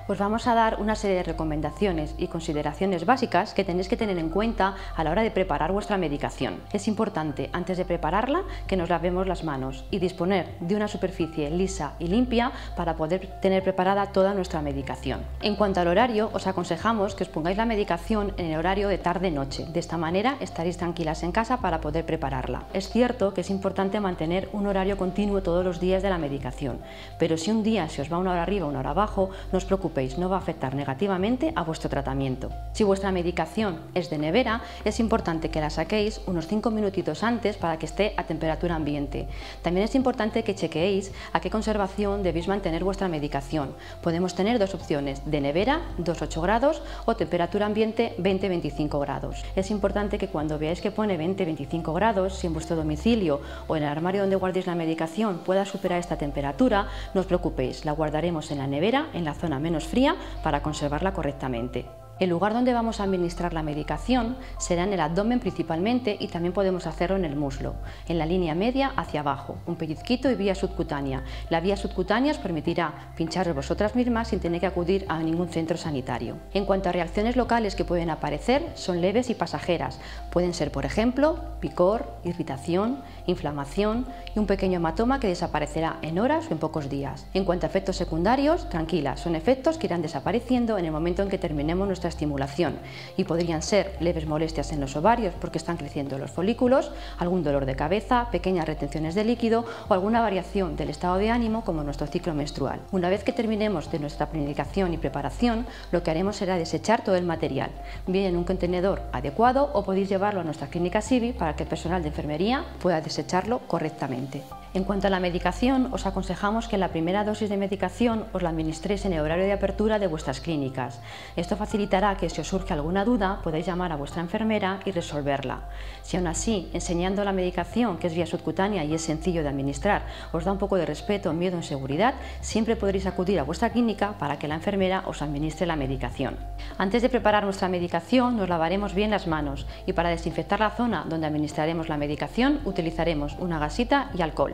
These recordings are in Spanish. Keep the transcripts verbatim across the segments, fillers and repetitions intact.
Os vamos a dar una serie de recomendaciones y consideraciones básicas que tenéis que tener en cuenta a la hora de preparar vuestra medicación. Es importante, antes de prepararla, que nos lavemos las manos y disponer de una superficie lisa y limpia para poder tener preparada toda nuestra medicación. En cuanto al horario, os aconsejamos que os pongáis la medicación en el horario de tarde-noche. De esta manera estaréis tranquilas en casa para poder prepararla. Es cierto que es importante mantener un horario continuo todos los días de la medicación, pero si un día se os va una hora arriba o una hora abajo, no os preocupéis, no va a afectar negativamente a vuestro tratamiento. Si vuestra medicación es de nevera, es importante que la saquéis unos cinco minutitos antes para que esté a temperatura ambiente. También es importante que chequeéis a qué conservación debéis mantener vuestra medicación. Podemos tener dos opciones, de nevera, dos a ocho grados, o temperatura ambiente, veinte a veinticinco grados. Es importante que cuando veáis que pone veinte a veinticinco grados, si en vuestro domicilio o en el armario donde guardéis la medicación pueda superar esta temperatura, no os preocupéis, la guardaremos en la nevera, en la zona menos fría, para conservarla correctamente. El lugar donde vamos a administrar la medicación será en el abdomen principalmente, y también podemos hacerlo en el muslo, en la línea media hacia abajo, un pellizquito y vía subcutánea. La vía subcutánea os permitirá pincharos vosotras mismas sin tener que acudir a ningún centro sanitario. En cuanto a reacciones locales que pueden aparecer, son leves y pasajeras. Pueden ser, por ejemplo, picor, irritación, inflamación y un pequeño hematoma que desaparecerá en horas o en pocos días. En cuanto a efectos secundarios, tranquilas, son efectos que irán desapareciendo en el momento en que terminemos nuestra estimulación, y podrían ser leves molestias en los ovarios porque están creciendo los folículos, algún dolor de cabeza, pequeñas retenciones de líquido o alguna variación del estado de ánimo como nuestro ciclo menstrual. Una vez que terminemos de nuestra planificación y preparación, lo que haremos será desechar todo el material, bien en un contenedor adecuado, o podéis llevarlo a nuestra clínica S I B I para que el personal de enfermería pueda desecharlo correctamente. En cuanto a la medicación, os aconsejamos que la primera dosis de medicación os la administréis en el horario de apertura de vuestras clínicas. Esto facilitará que, si os surge alguna duda, podáis llamar a vuestra enfermera y resolverla. Si aún así, enseñando la medicación, que es vía subcutánea y es sencillo de administrar, os da un poco de respeto, miedo o inseguridad, siempre podréis acudir a vuestra clínica para que la enfermera os administre la medicación. Antes de preparar nuestra medicación, nos lavaremos bien las manos, y para desinfectar la zona donde administraremos la medicación utilizaremos una gasita y alcohol.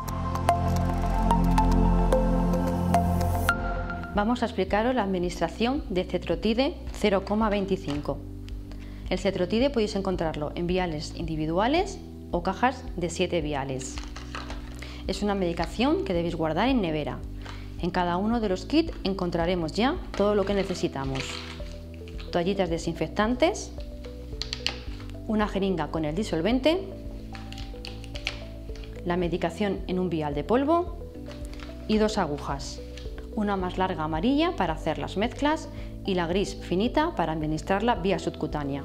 Vamos a explicaros la administración de cetrotide cero coma veinticinco. El cetrotide podéis encontrarlo en viales individuales o cajas de siete viales. Es una medicación que debéis guardar en nevera. En cada uno de los kits encontraremos ya todo lo que necesitamos: toallitas desinfectantes, una jeringa con el disolvente, la medicación en un vial de polvo y dos agujas, una más larga amarilla para hacer las mezclas y la gris finita para administrarla vía subcutánea.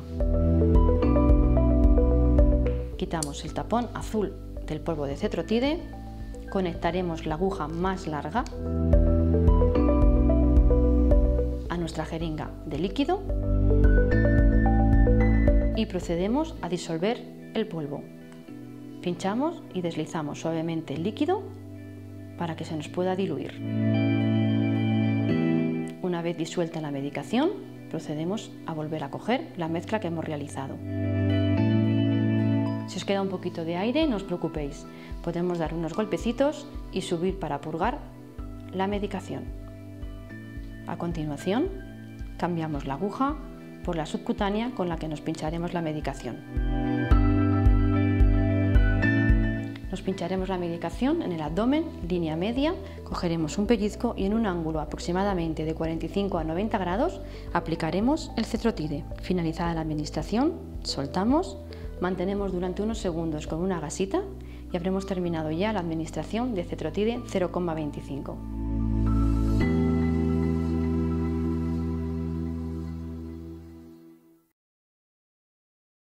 Quitamos el tapón azul del polvo de cetrotide, conectaremos la aguja más larga a nuestra jeringa de líquido y procedemos a disolver el polvo. Pinchamos y deslizamos suavemente el líquido para que se nos pueda diluir. Una vez disuelta la medicación, procedemos a volver a coger la mezcla que hemos realizado. Si os queda un poquito de aire, no os preocupéis, podemos dar unos golpecitos y subir para purgar la medicación. A continuación, cambiamos la aguja por la subcutánea con la que nos pincharemos la medicación. Nos pincharemos la medicación en el abdomen, línea media, cogeremos un pellizco y en un ángulo aproximadamente de cuarenta y cinco a noventa grados aplicaremos el cetrotide. Finalizada la administración, soltamos, mantenemos durante unos segundos con una gasita y habremos terminado ya la administración de cetrotide cero coma veinticinco.